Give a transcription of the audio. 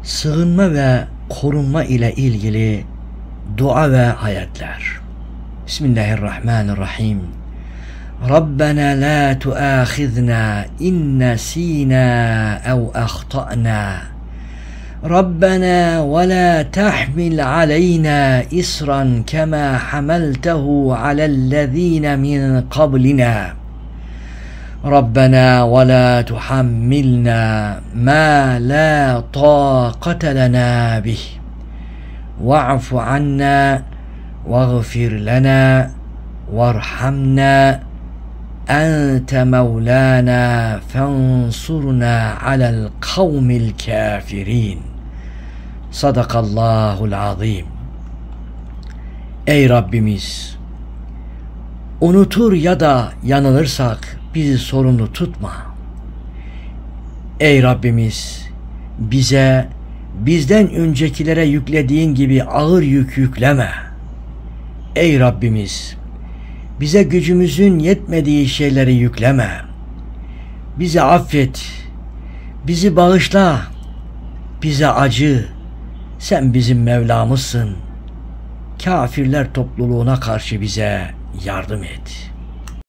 sığınma ve korunma ile ilgili dua ve ayetler. Bismillahirrahmanirrahim. Rabbena la tuâkhizna in nesînâ ev ahta'nâ. Rabbena ve la tahmil aleyna isran kema hamaltehu alellezîne min qablina. Rabbena ve la tuhammilna ma la taqate lena bih. Va'fu anna vaghfir lana varhamna ente mevlana fansurna alel kavmil kafirin. Sadakallahul azim. Ey Rabbimiz, unutur ya da yanılırsak bizi sorumlu tutma. Ey Rabbimiz, bize bizden öncekilere yüklediğin gibi ağır yük yükleme. Ey Rabbimiz, bize gücümüzün yetmediği şeyleri yükleme. Bizi affet, bizi bağışla, bize acı. Sen bizim Mevlamızsın. Kafirler topluluğuna karşı bize yardım et.